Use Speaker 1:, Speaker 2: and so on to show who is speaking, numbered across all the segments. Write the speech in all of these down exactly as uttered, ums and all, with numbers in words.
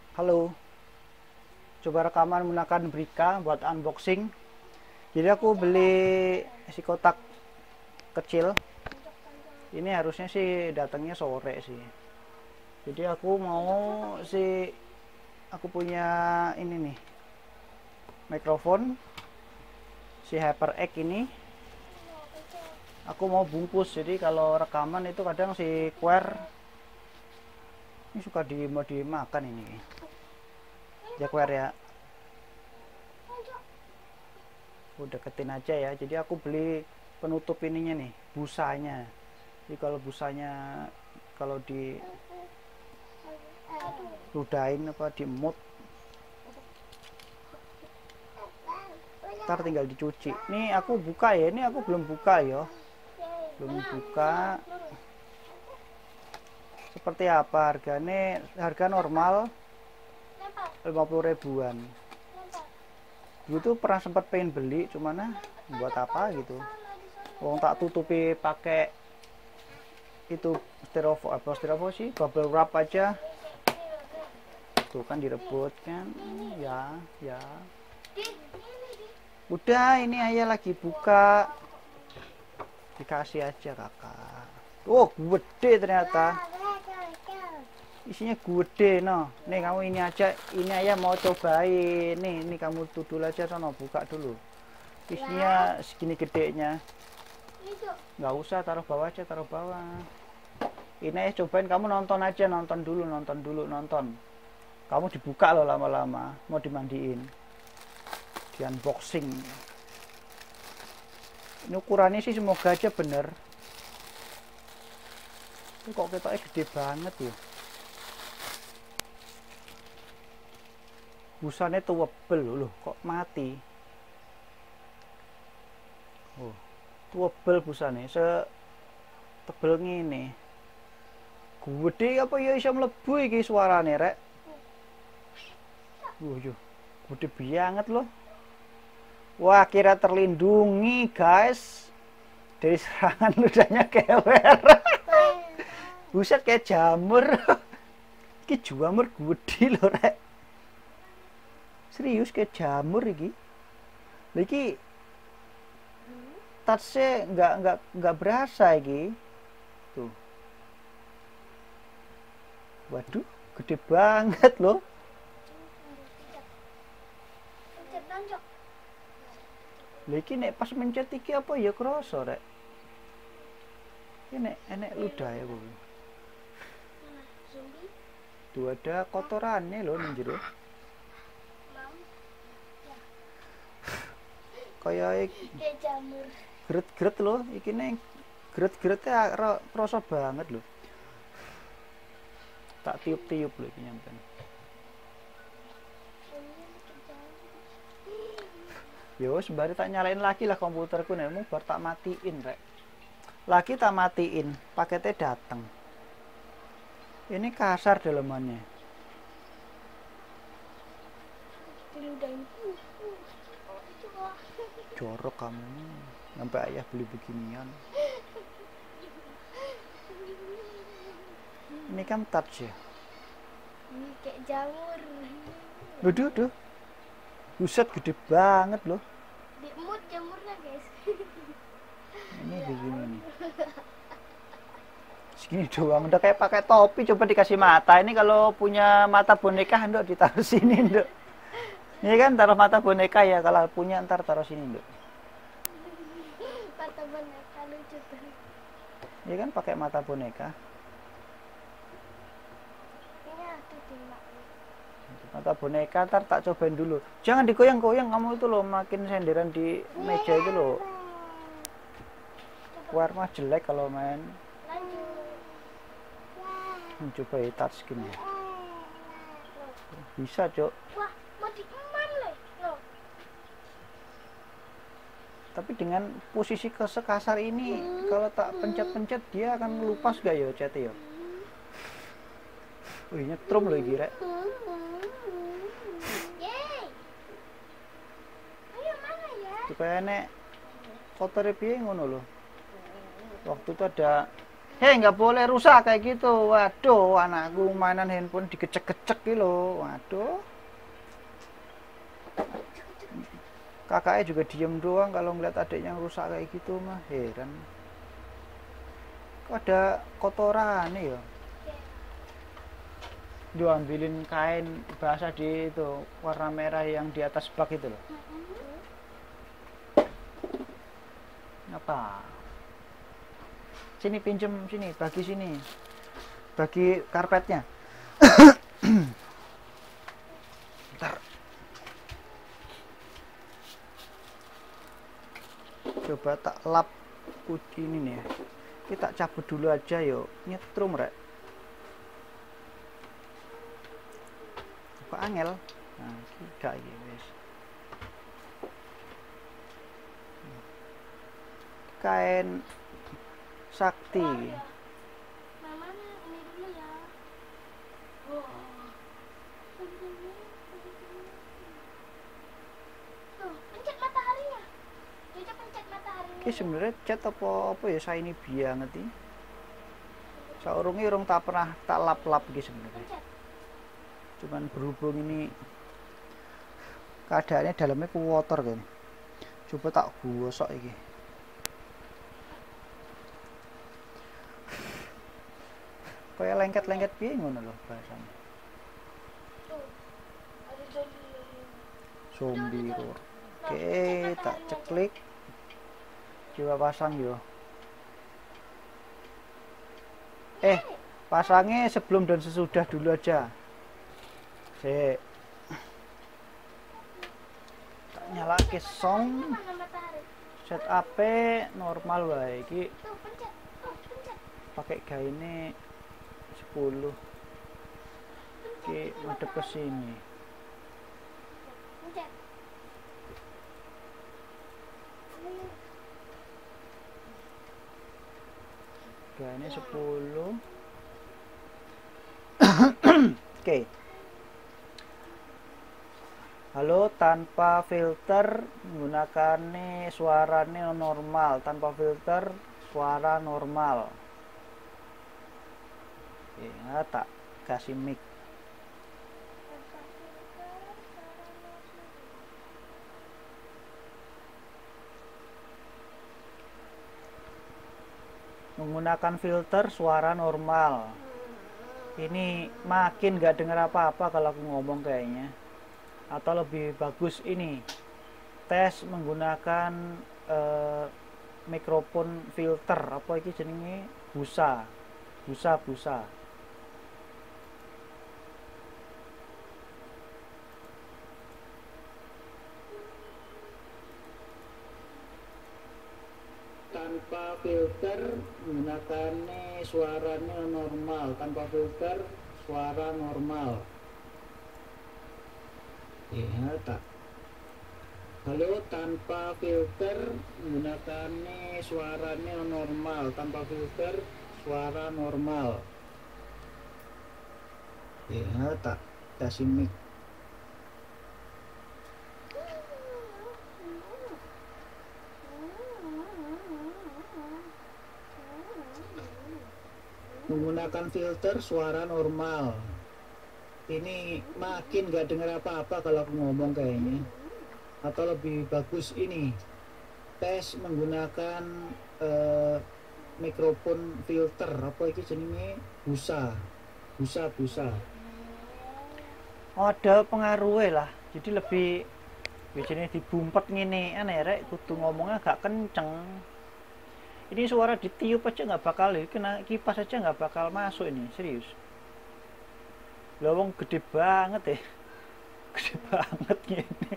Speaker 1: Halo, coba rekaman menggunakan Brika buat unboxing. Jadi aku beli si kotak kecil. Ini harusnya sih datangnya sore sih. Jadi aku mau si aku punya ini nih mikrofon si HyperX ini. Aku mau bungkus. Jadi kalau rekaman itu kadang si Quer ini suka di mau dimakan ini. Ya Quer ya. Aku deketin aja ya. Jadi aku beli penutup ininya nih, busanya. Jadi kalau busanya kalau di ludahin apa dimut, ntar tinggal dicuci. Nih aku buka ya, ini aku belum buka ya, belum buka. Seperti apa harganya? Harga normal lima puluh ribuan. Dulu tuh pernah sempat pengen beli, cuman nah buat apa gitu. Wong tak tutupi pakai itu styrofoam apa styrofoam sih, bubble wrap aja. Tuh kan direbut kan, ya ya. Udah ini ayah lagi buka, dikasih aja kakak. Oh gede ternyata. Isinya gede no. Nih kamu ini aja, ini ayah mau cobain. Nih ini kamu tutup aja sono, buka dulu. Isinya segini gedenya. Nggak usah taruh bawah aja, taruh bawah. Ini ayah cobain, kamu nonton aja, nonton dulu, nonton dulu, nonton. Kamu dibuka loh lama-lama, mau dimandiin. Di unboxing. Ini ukurannya sih semoga aja bener. Ini kok ketoknya gede banget ya. Busannya tuwebel loh, kok mati. Oh, tuwebel busannya, se tebel ngene. Gede apa ya bisa mlebu iki suarane rek. Wuh, yo. Gede banget loh. Wah, kira terlindungi, guys. Dari serangan ludahnya kewer. Buset kayak jamur. Iki jamur gede loh, rek. Serius kayak jamur iki. Lha iki touch-nya nggak nggak nggak berasa iki. Tuh. Waduh, gede banget loh. Lha iki nek pas mencet iki apa ya kroso rek. Iki nek enek ludah ya kuwi. Tuh ada kotorannya loh ning jero. Kayak kayak jamur. Gret-gret loh, iki ning gret-grete kroso banget loh. Tak tiup-tiup loh iki nyampen. Yo sembari tak nyalain lagi lah komputerku nih, mau bar tak matiin rek. Lagi tak matiin, paketnya datang. Ini kasar dalemannya. Jorok kamu, sampai ayah beli beginian. Ini kan touch ya.
Speaker 2: Ini kayak jamur.
Speaker 1: Duh, duh, duh. Buset gede banget loh.
Speaker 2: Dimut jamurnya guys.
Speaker 1: Ini begini nih. Segini doang, udah kayak pakai topi. Coba dikasih mata. Ini kalau punya mata boneka, nduk ditaruh sini, nduk. Ini kan taruh mata boneka ya. Kalau punya ntar taruh sini, nduk.
Speaker 2: Mata boneka lucu tuh.
Speaker 1: Ini kan pakai mata boneka. Mata boneka ntar tak cobain dulu. Jangan digoyang-goyang kamu itu loh, makin senderan di meja itu loh. Warna jelek kalau main. Hmm, coba ya touch screen ya. Bisa, Cok.
Speaker 2: Wah, mau diemam loh.
Speaker 1: Tapi dengan posisi sekasar ini, kalau tak pencet-pencet dia akan ngelupas gak ya chat ya? Wih, nyetrum loh iki rek. Supaya nek kotornya piye ngono loh. Waktu itu ada Hei, nggak boleh rusak kayak gitu. Waduh, anakku mainan handphone digecek-gecek gitu loh. Waduh. Kakaknya juga diem doang kalau ngeliat adiknya rusak kayak gitu mah. Heran. Kok ada kotoran nih ya? Dia ambilin kain basah di itu warna merah yang di atas bak itu loh. Apa? Sini pinjem sini, bagi sini. Bagi karpetnya. Bentar. Coba tak lap ini nih ya. Kita cabut dulu aja yuk. Nyetrum rek. Apa angel? Nah, gak iki wis. Kain sakti.
Speaker 2: Mama ini dulu ya. Oh. Tuh, pencet mataharinya. Coba pencet mataharinya.
Speaker 1: Ki sebenarnya cat apa apa ya saya ini banget iki. Saurunge urung tak pernah tak lap-lap iki sebenarnya.
Speaker 2: Pencet.
Speaker 1: Cuman berhubung ini keadaannya dalamnya kotor kan. Coba tak gosok iki. Kayak lengket-lengket piye ngono lho bahasane.
Speaker 2: Tuh. Ada zombie.
Speaker 1: Zombie roar. Oke, tak ceklik. Coba pasang yo. Eh, pasangnya sebelum dan sesudah dulu aja. Sik. Tak nyalake song.
Speaker 2: Mana matahari?
Speaker 1: Setup normal wae iki.
Speaker 2: Tuh, pencet. Tuh, pencet.
Speaker 1: Pakai gaine sepuluh. Oke, madep ke sini.
Speaker 2: Pencet.
Speaker 1: Gaine sepuluh. Oke. Halo, tanpa filter menggunakan suaranya normal, tanpa filter suara normal. Ya, tak kasih mic. Menggunakan filter suara normal. Ini makin gak dengar apa-apa kalau aku ngomong kayaknya. Atau lebih bagus ini tes menggunakan eh, mikrofon filter apa ini jenenge busa busa busa tanpa filter menggunakan suaranya normal, tanpa filter suara normal. Ya, tak. Halo, tanpa filter menggunakan suaranya normal, tanpa filter suara normal. Ya, tak kasih mic. Menggunakan filter suara normal. Ini makin gak dengar apa-apa kalau aku ngomong kayaknya. Atau lebih bagus ini tes menggunakan uh, mikrofon filter apa ini jenenge busa busa busa ada pengaruhnya lah, jadi lebih biasanya dibumpet gini aneh rek kudu ngomongnya agak kenceng. Ini suara ditiup aja nggak bakal, kena kipas aja nggak bakal masuk ini, serius. Lawang gede banget ya, gede banget gini.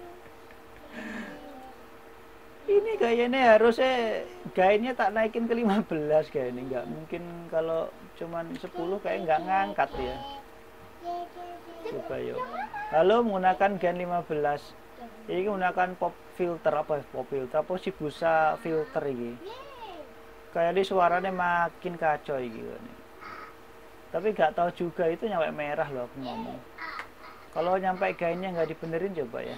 Speaker 1: Ini kayaknya harusnya gainnya tak naikin ke lima belas kayaknya, nggak mungkin kalau cuman sepuluh kayak nggak ngangkat ya. Coba yuk. Lalu menggunakan gain lima belas. Ini menggunakan pop filter apa pop filter apa sih busa filter ini. Kayak di suaranya makin kacau gitu. Tapi nggak tahu juga itu nyampe merah loh aku ngomong. Kalau nyampe gainnya nggak dibenerin coba ya.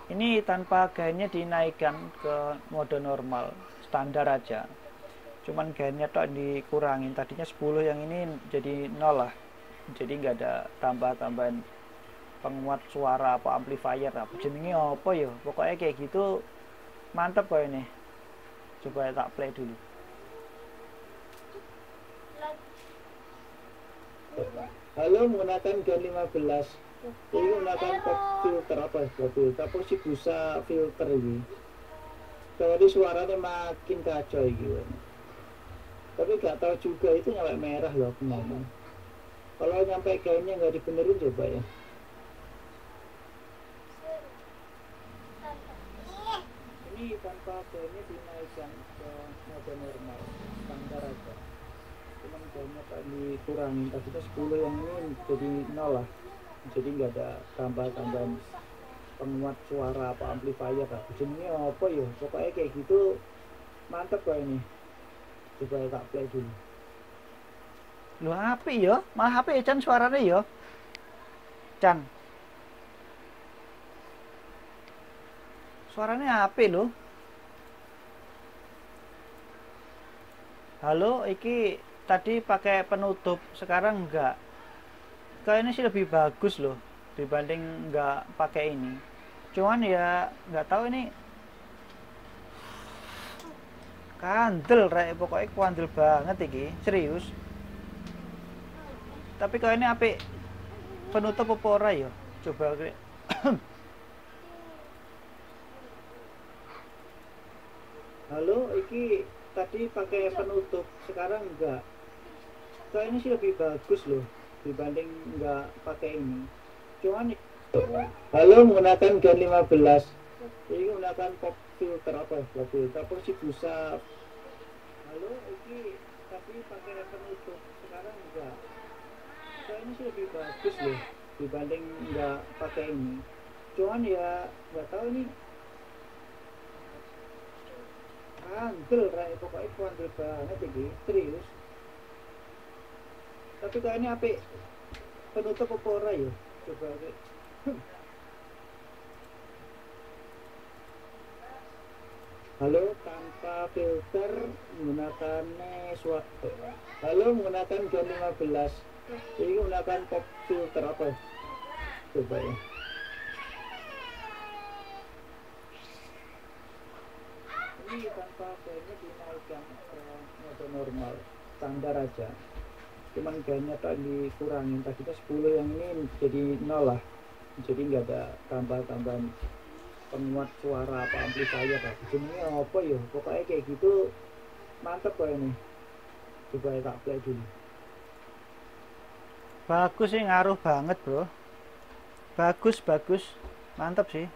Speaker 1: Ini tanpa gainnya dinaikkan ke mode normal standar aja, cuman gainnya tok dikurangin, tadinya sepuluh, yang ini jadi nol lah, jadi nggak ada tambah-tambahan penguat suara apa amplifier apa jenenge apa ya, pokoknya kayak gitu. Mantep kok ini, coba tak play dulu. Halo, menggunakan gain lima belas. Ini menggunakan pop filter apa ya? Pop filter apa sih, busa filter ini. Kalau di suaranya makin kacau gitu. Tapi gak tahu juga itu nyampe merah loh aku ngomong. Kalau nyampe gainnya nggak dibenerin coba ya. Ini tanpa gainnya dinaikkan ke mode normal standar aja, cuman gainnya tak dikurangin, tadinya sepuluh, yang ini jadi nol lah, jadi nggak ada tambah-tambahan penguat suara apa amplifier apa jenenge apa ya, pokoknya kayak gitu. Mantep kok ini, coba tak play dulu. Lu api ya, malah api ya Chan suaranya ya Chan, suaranya api loh. Halo, iki tadi pakai penutup, sekarang enggak. Kayaknya sih lebih bagus loh dibanding enggak pakai ini. Cuman ya nggak tahu ini kandel rek, pokoknya kandel banget iki, serius. Tapi kalau ini apik penutup apa ora ya? Coba halo, iki tadi pakai penutup, sekarang enggak. Kayaknya sih lebih bagus loh dibanding enggak pakai ini. Cuman halo, menggunakan gain lima belas. Ini menggunakan pop filter apa ya? Pop filter apa sih, busa. Halo, iki tadi pakai penutup, sekarang enggak. Kayaknya sih lebih bagus loh dibanding enggak pakai ini. Cuman ya nggak tahu ini kandel rek, pokoknya kandel banget iki, serius. Tapi kayaknya apik penutup apa ora ya? Coba rek. Halo, tanpa filter menggunakan suatu. Halo, menggunakan gain lima belas. Ini menggunakan pop filter apa ya? Coba ya. Ini tanpa gainnya dinaikkan ke mode normal standar aja, cuman gainnya tak dikurangin, tadinya sepuluh, yang ini jadi nol lah, jadi nggak ada tambah-tambahan penguat suara apa amplifier apa jenenge apa ya, pokoknya kayak gitu. Mantep kok ini, coba tak play dulu. Bagus sih, ngaruh banget bro, bagus bagus, mantep sih.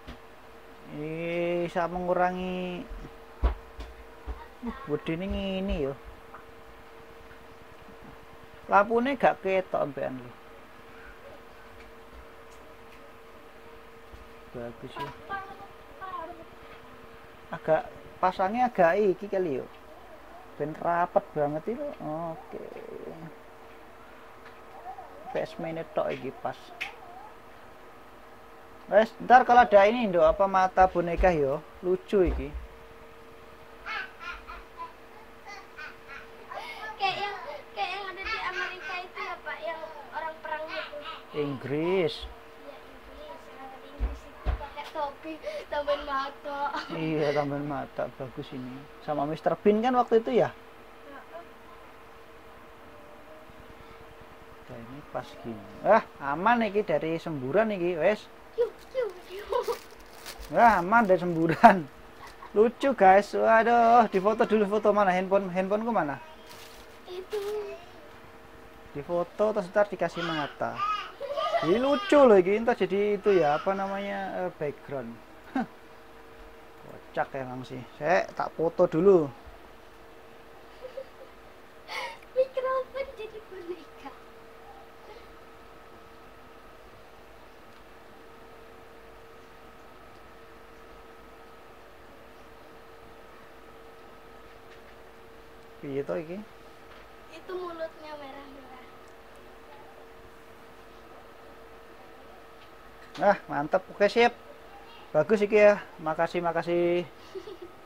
Speaker 1: Ini bisa mengurangi uh, budine ini yo. Lampune gak ketok ampean lho. Bagus ya. Agak pasangnya agak iki kali yo. Ben rapet banget itu. Oke. Pas menit tok iki pas. Wes, ntar kalau ada ini Nduk, apa mata boneka yo, lucu iki.
Speaker 2: Kayak yang kayak yang ada di Amerika itu ya Pak, yang orang perang itu.
Speaker 1: Inggris.
Speaker 2: Ya Inggris, yang ada di Inggris itu pakai topi, tambahin mata.
Speaker 1: Iya, tambahan mata, bagus ini. Sama mister Bean kan waktu itu ya? Nah, ini pas gini. Ah, aman iki dari semburan iki, wes.
Speaker 2: Yuk, yuk, yuk.
Speaker 1: Wah, aman dari semburan. Lucu guys. Waduh, difoto dulu, foto mana handphone? Handphoneku mana?
Speaker 2: Itu.
Speaker 1: Difoto terus ntar dikasih mata. Ini lucu loh ini, ntar jadi itu ya, apa namanya, eh, background. Kocak emang sih. Saya tak foto dulu.
Speaker 2: Mikrofon jadi boneka.
Speaker 1: Piye to iki?
Speaker 2: Itu mulutnya merah-merah.
Speaker 1: Ah, mantap. Oke, sip. Bagus iki ya. Makasih makasih.